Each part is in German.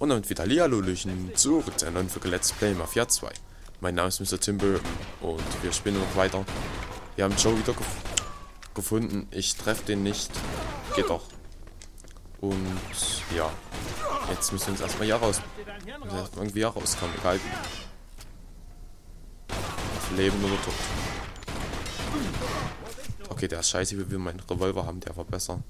Und damit wieder Hallihallöchen zurück zu einer neuen Folge Let's Play Mafia 2. Mein Name ist Mr. Tim Burton und wir spielen noch weiter. Wir haben Joe wieder gefunden. Ich treffe den nicht. Geht doch. Und ja. Jetzt müssen wir uns erstmal hier raus. Irgendwie hier rauskommen, egal wie. Auf Leben oder Tod. Okay, der ist scheiße, wie wir meinen Revolver haben, der war besser.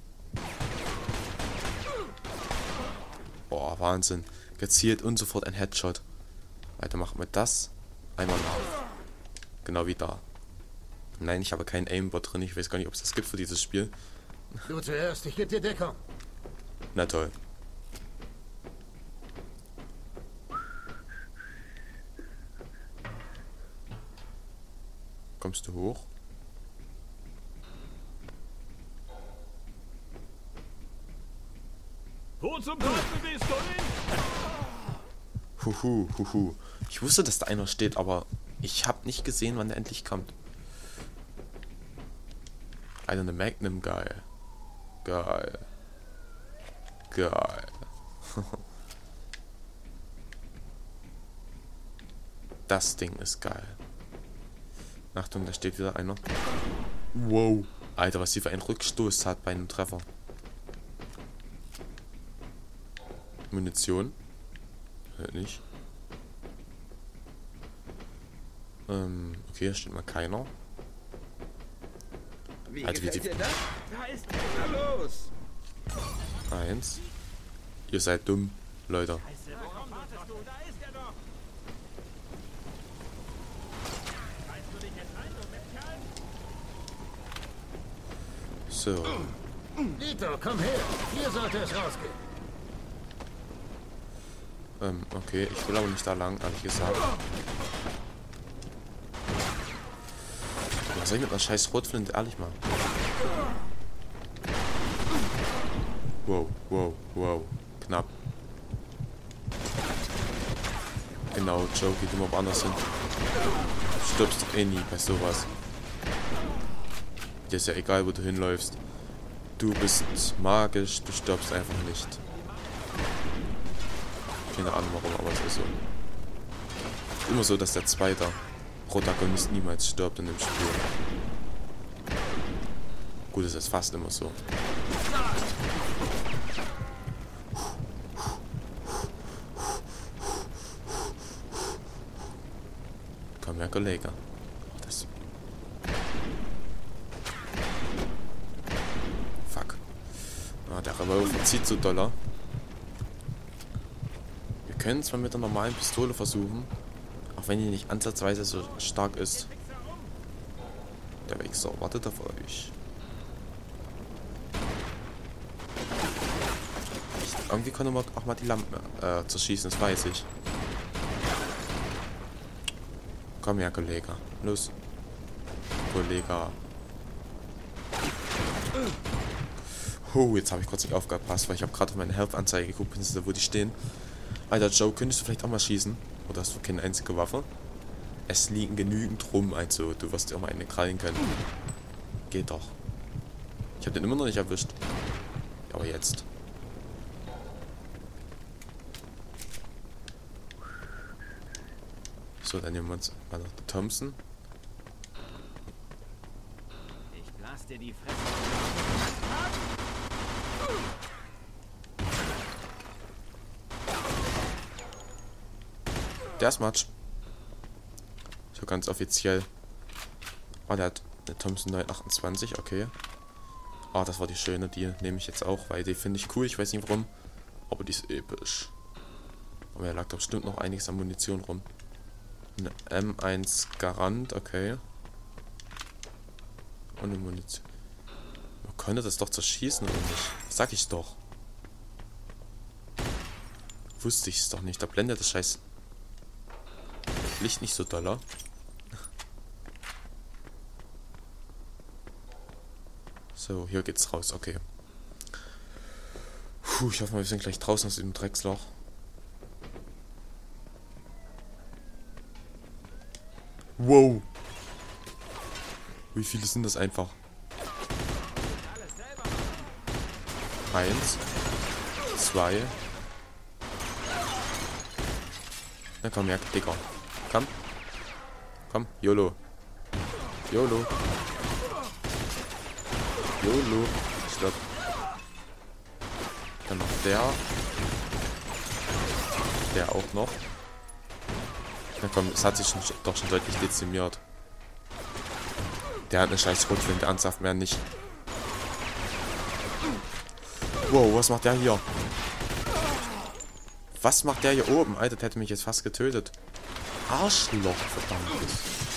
Boah, Wahnsinn. Gezielt und sofort ein Headshot. Weiter machen wir das. Einmal nach. Genau wie da. Nein, ich habe keinen Aimbot drin. Ich weiß gar nicht, ob es das gibt für dieses Spiel. Du zuerst, ich gebe dir Deckung. Na toll. Kommst du hoch? Wo zum Teufel bist du hin? Huhu. Ich wusste, dass da einer steht, aber ich habe nicht gesehen, wann der endlich kommt. Alter, eine Magnum, geil. Geil. Das Ding ist geil. Achtung, da steht wieder einer. Wow. Alter, was sie für einen Rückstoß hat bei einem Treffer. Munition. Nicht. Okay, hier steht mal keiner. Wie Alter, gefällt dir das? Da ist keiner los. 1. Ihr seid dumm, Leute. Warum wartest du? Da ist er doch. Weißt du dich jetzt ein, du Mettkerl? So. Lito, komm her. Hier sollte es rausgehen. Okay, ich will aber nicht da lang, ehrlich gesagt. Was soll ich mit einer scheiß Rotflinte, ehrlich mal? Wow. Knapp. Genau, Joe, geht immer woanders hin. Du stirbst doch eh nie bei sowas. Dir ist ja egal, wo du hinläufst. Du bist magisch, du stirbst einfach nicht. Keine Ahnung warum, aber es ist so. Immer so, dass der zweite Protagonist niemals stirbt in dem Spiel. Gut, es ist fast immer so. Komm her, Kollege. Das. Fuck. Ah, der Revolver zieht so doller. Wir können es mal mit der normalen Pistole versuchen. Auch wenn die nicht ansatzweise so stark ist. Der Wichser wartet auf euch. Irgendwie konnte man auch mal die Lampen zerschießen, das weiß ich. Komm her, Kollege. Los. Kollege. Jetzt habe ich kurz nicht aufgepasst, weil ich habe gerade auf meine Health-Anzeige geguckt, wo die stehen. Alter, Joe, könntest du vielleicht auch mal schießen? Oder hast du keine einzige Waffe? Es liegen genügend rum, also du wirst dir auch mal eine krallen können. Geht doch. Ich habe den immer noch nicht erwischt. Aber jetzt. So, dann nehmen wir uns mal noch die Thompson. Ich blas dir die Fresse. Der ist Matsch. So ganz offiziell. Oh, der hat eine Thompson 928, okay. Ah, das war die schöne, die nehme ich jetzt auch, weil die finde ich cool, ich weiß nicht warum. Aber die ist episch. Aber er lag doch bestimmt noch einiges an Munition rum. Eine M1 Garant, okay. Und eine Munition. Man könnte das doch zerschießen, oder nicht? Sag ich doch. Wusste ich es doch nicht, da blendet das Scheiß Licht nicht so doller. So, hier geht's raus, okay. Puh, ich hoffe mal, wir sind gleich draußen aus dem Drecksloch. Wow. Wie viele sind das einfach? 1, 2, Na komm, ja, Digga. Komm. Komm, YOLO. YOLO. YOLO. Stopp. Dann noch der. Der auch noch. Na komm, es hat sich doch schon deutlich dezimiert. Der hat eine scheiß Schrotflinte, ernsthaft mehr nicht. Wow, was macht der hier? Was macht der hier oben? Alter, der hätte mich jetzt fast getötet. Arschloch, verdammtes.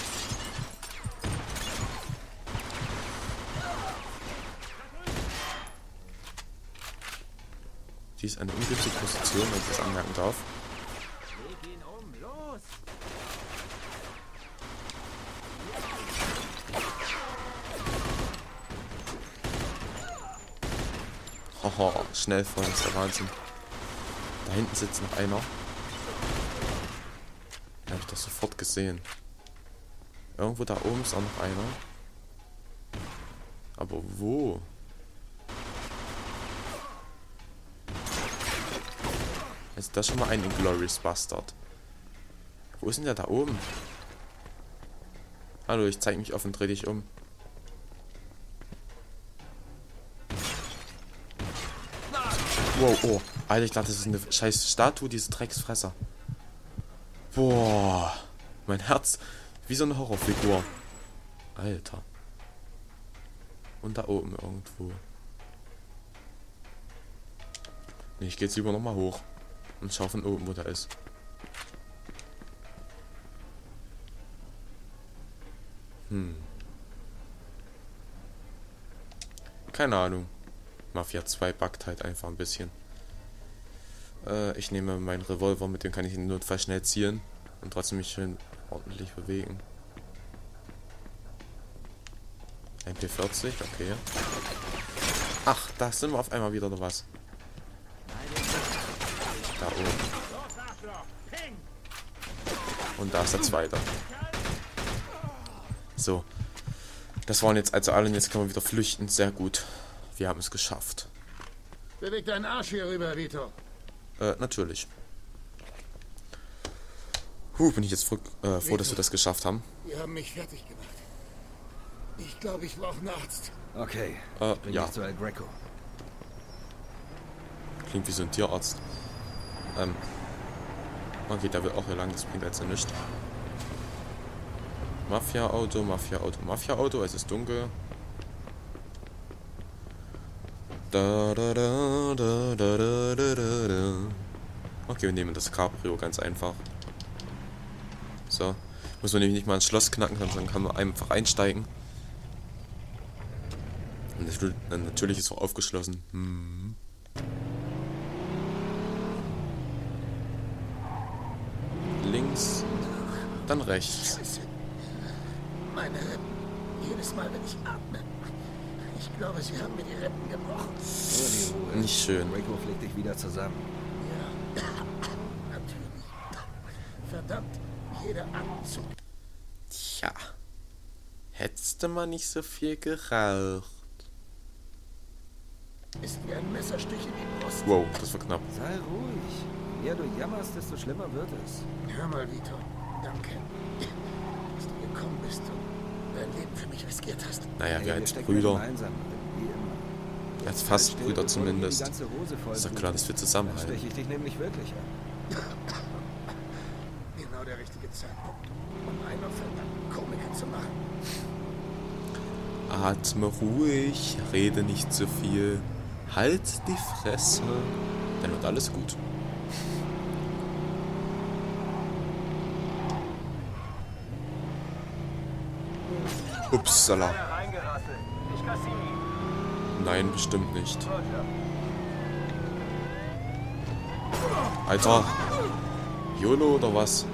Die ist eine ungünstige Position, wenn ich das anmerken darf. Leg ihn um, los! Haha, schnell voll, das ist der Wahnsinn. Da hinten sitzt noch einer. Den habe ich doch sofort gesehen. Irgendwo da oben ist auch noch einer. Aber wo? Ist das schon mal ein Inglourious Bastard? Wo ist denn der da oben? Hallo, ich zeig mich auf und dreh dich um. Wow, oh. Alter, ich dachte, das ist eine scheiß Statue, diese Drecksfresser. Boah. Mein Herz. Wie so eine Horrorfigur. Alter. Und da oben irgendwo. Nee, ich geh jetzt lieber nochmal hoch. Und schau von oben, wo der ist. Keine Ahnung. Mafia 2 buggt halt einfach ein bisschen. Ich nehme meinen Revolver, mit dem kann ich in Notfall schnell zielen und trotzdem mich schön ordentlich bewegen. Ein P40, okay. Ach, da sind wir auf einmal wieder oder was? Da oben. Und da ist der zweite. So. Das waren jetzt also alle und jetzt können wir wieder flüchten. Sehr gut. Wir haben es geschafft. Beweg deinen Arsch hier rüber, Vito. Natürlich. Bin ich jetzt froh, dass wir das geschafft haben. Die haben mich fertig gemacht. Ich glaube, ich brauche einen Arzt. Okay, bring ja. mich zu El Greco. Klingt wie so ein Tierarzt. Okay, der will auch hier lang, das bringt jetzt ja nichts. Mafia-Auto, Mafia-Auto, Mafia-Auto, es ist dunkel. Okay, wir nehmen das Cabrio ganz einfach. So. Muss man nämlich nicht mal ins Schloss knacken, sondern kann man einfach einsteigen. Und natürlich ist es auch aufgeschlossen. Links, dann rechts. Scheiße. Meine Rippen. Jedes Mal, wenn ich atme. Ich glaube, sie haben mir die Rippen gebrochen. Nur die Ruhe. Nicht schön. Greco fliegt dich wieder zusammen. Ja, natürlich. Verdammt, jeder Atemzug. Tja. Hättest du mal nicht so viel geraucht. Ist wie ein Messerstich in die Brust. Wow, das war knapp. Sei ruhig. Je mehr du jammerst, desto schlimmer wird es. Hör mal, Vito. Danke, dass du gekommen bist und dein Leben für mich riskiert hast. Naja, Hey, wir als stecken Brüder, gemeinsam drin, wie immer. als fast Halt still, Brüder bevor du mir die zumindest. ganze Hose voll Ist doch klar, blutest. dass wir Dann zusammenhalten. steche ich dich nämlich wirklich an. Genau der richtige Zeitpunkt, um einen auf verdammten Komiker zu machen. Atme ruhig, rede nicht zu viel. Halt die Fresse, dann wird alles gut. Upsala. Nein, bestimmt nicht. Alter. YOLO oder was?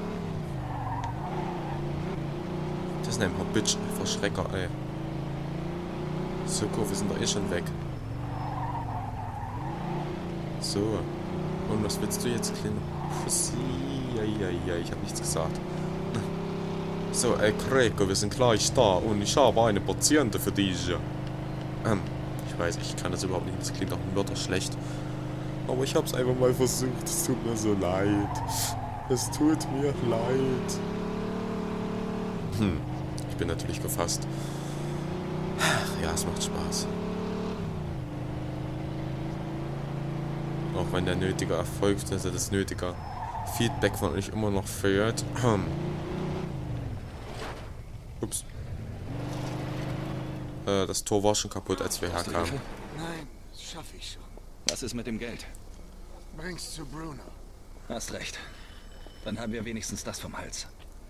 Das sind ein paar Verschrecker, ey. So, wir sind doch eh schon weg. So. Und was willst du jetzt, kleine Pussy? Ja, ich habe nichts gesagt. So, El Greco, wir sind gleich da und ich habe eine Patiente für dich. Ich weiß, ich kann das überhaupt nicht, das klingt auch ein Wörter schlecht. Aber ich habe es einfach mal versucht, es tut mir so leid. Es tut mir leid. Ich bin natürlich gefasst. Ja, es macht Spaß. Auch wenn der nötige Erfolg, also das nötige Feedback von euch immer noch fehlt. Ups. Das Tor war schon kaputt, als wir herkamen. Nein, das schaffe ich schon. Was ist mit dem Geld? Bring's zu Bruno. Hast recht. Dann haben wir wenigstens das vom Hals.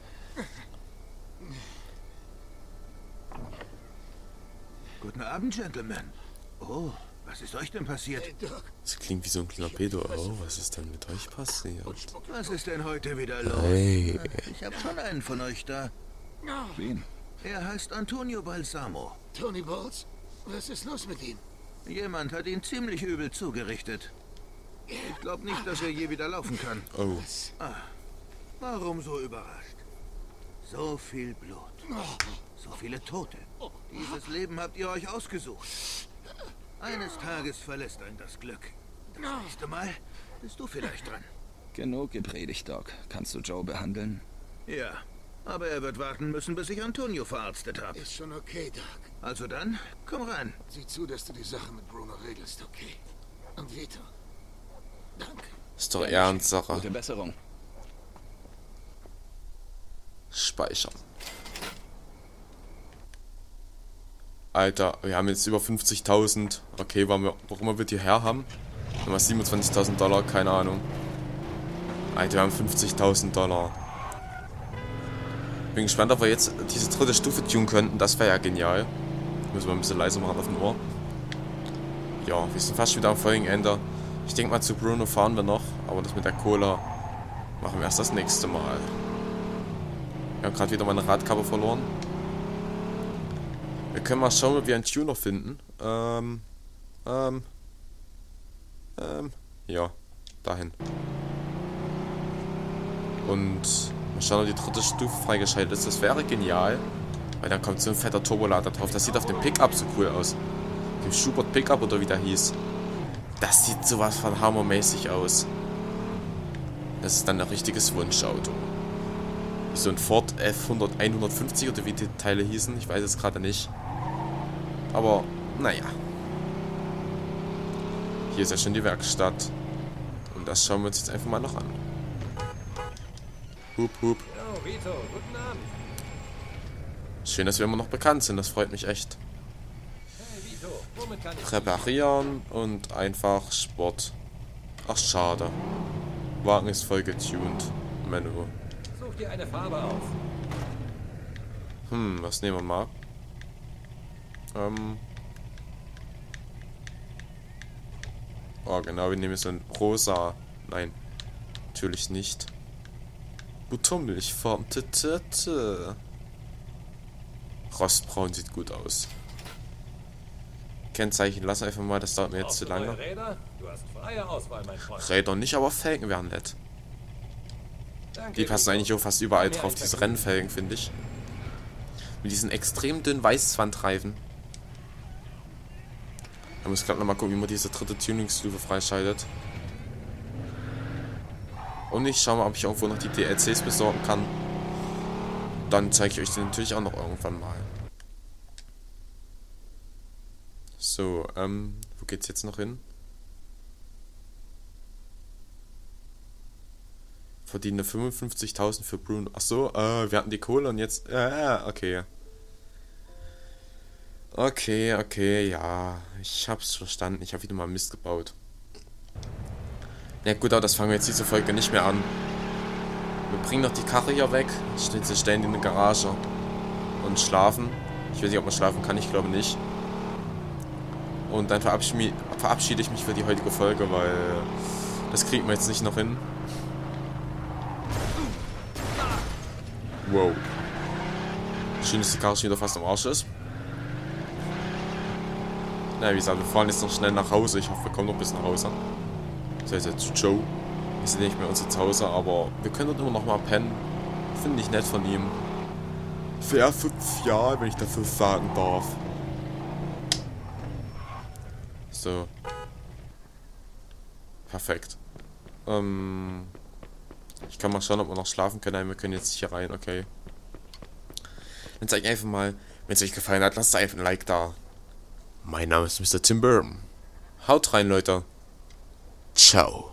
Guten Abend, Gentlemen. Oh, was ist euch denn passiert? Hey, Doc. Das klingt wie so ein kleiner Pedo. Oh, was ist denn mit euch passiert? Was ist denn heute wieder los? Hey. Ich habe schon einen von euch da. Wen? Er heißt Antonio Balsamo. Tony Balls? Was ist los mit ihm? Jemand hat ihn ziemlich übel zugerichtet. Ich glaube nicht, dass er je wieder laufen kann. Oh. Warum so überrascht? So viel Blut. So viele Tote. Dieses Leben habt ihr euch ausgesucht. Eines Tages verlässt ein das Glück. Das nächste Mal bist du vielleicht dran. Genug gepredigt, Doc. Kannst du Joe behandeln? Ja, aber er wird warten müssen, bis ich Antonio verarztet habe. Ist schon okay, Doc. Also dann, komm rein. Sieh zu, dass du die Sache mit Bruno regelst, okay? Und Vito. Danke. Ist doch Ehrensache. Gute Besserung. Speichern. Alter, wir haben jetzt über 50.000. Okay, warum wir die her haben? Nochmal 27.000 Dollar, keine Ahnung. Alter, wir haben 50.000 Dollar. Bin gespannt, ob wir jetzt diese dritte Stufe tun könnten. Das wäre ja genial. Müssen wir ein bisschen leiser machen auf dem Ohr. Ja, wir sind fast wieder am Folgenende. Ich denke mal, zu Bruno fahren wir noch. Aber das mit der Cola machen wir erst das nächste Mal. Ich habe gerade wieder meine Radkappe verloren. Wir können mal schauen, ob wir einen Tuner finden. Ja, dahin. Und mal schauen, ob die dritte Stufe freigeschaltet ist. Das wäre genial. Weil dann kommt so ein fetter Turbolader drauf. Das sieht auf dem Pickup so cool aus. Dem Schubert Pickup oder wie der hieß. Das sieht sowas von hammermäßig aus. Das ist dann ein richtiges Wunschauto. So ein Ford F150 oder wie die Teile hießen. Ich weiß es gerade nicht. Aber, naja. Hier ist ja schon die Werkstatt. Und das schauen wir uns jetzt einfach mal noch an. Hup, hup. Oh, Vito, guten Abend. Schön, dass wir immer noch bekannt sind. Das freut mich echt. Hey, Vito, womit kann ich... Reparieren und einfach Sport. Ach, schade. Wagen ist voll getuned. Menü. Such dir eine Farbe aus. Was nehmen wir mal? Oh, genau, wir nehmen jetzt so ein rosa. Nein, natürlich nicht. Buttermilchfarben. Rostbraun sieht gut aus. Kennzeichen lassen einfach mal, das dauert mir jetzt zu lange. Neue Räder? Du hast freie Auswahl, mein Freund. Räder nicht, aber Felgen wären nett. Danke, Die passen Vito. eigentlich auch fast überall drauf, diese Rennfelgen, finde ich. Mit diesen extrem dünnen Weißwandreifen. Da muss ich gerade nochmal gucken, wie man diese dritte Tuningsstufe freischaltet. Und ich schaue mal, ob ich irgendwo noch die DLCs besorgen kann. Dann zeige ich euch die natürlich auch noch irgendwann mal. So, wo geht's jetzt noch hin? Verdiene 55.000 für Bruno. Achso, wir hatten die Kohle und jetzt... okay. Okay, ja. Ich hab's verstanden. Ich habe wieder mal Mist gebaut. Ja gut, aber das fangen wir jetzt diese Folge nicht mehr an. Wir bringen noch die Karre hier weg. Sie stellen die in die Garage. Und schlafen. Ich weiß nicht, ob man schlafen kann. Ich glaube nicht. Und dann verabschiede ich mich für die heutige Folge, weil... Das kriegen wir jetzt nicht noch hin. Wow. Schön, dass die Karre schon wieder fast am Arsch ist. Na, wie gesagt, wir fahren jetzt noch schnell nach Hause. Ich hoffe, wir kommen noch bis nach Hause. Das heißt jetzt zu Joe. Wir sind nicht mehr unser Zuhause, aber wir können dort immer noch mal pennen. Finde ich nett von ihm. Sehr sozial, wenn ich das so sagen darf. So. Perfekt. Ich kann mal schauen, ob wir noch schlafen können. Nein, wir können jetzt hier rein, okay. Dann zeige ich einfach mal, wenn es euch gefallen hat, lasst einfach ein Like da. Mein Name ist Mr. Tim Burm. Haut rein, Leute. Ciao.